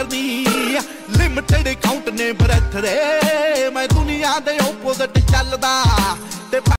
करनी limited count ने breadth रे मैं दुनिया दे ओपोजिट चलदा।